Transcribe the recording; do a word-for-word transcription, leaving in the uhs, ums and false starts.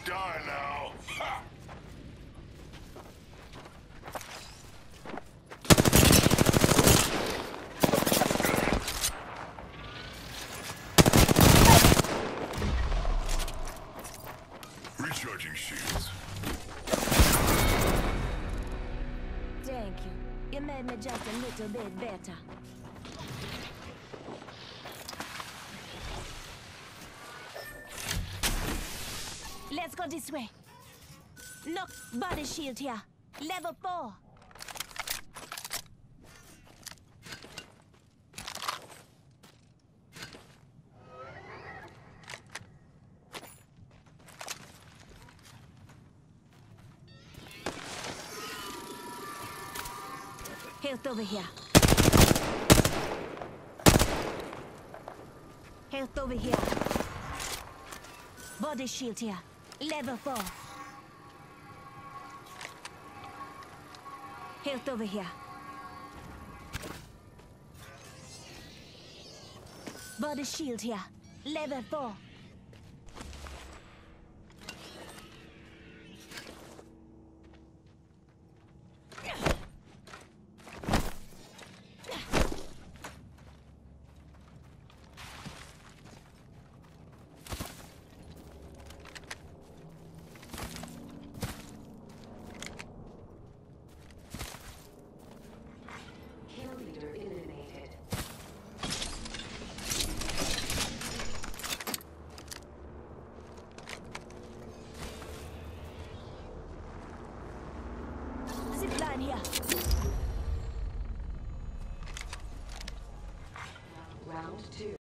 Die now! Ha! Recharging shields. Thank you. You made me just a little bit better. Let's go this way. Knock body shield here. Level four. Health over here. Health over here. Body shield here. Level four. Health over here. Body shield here. Level four.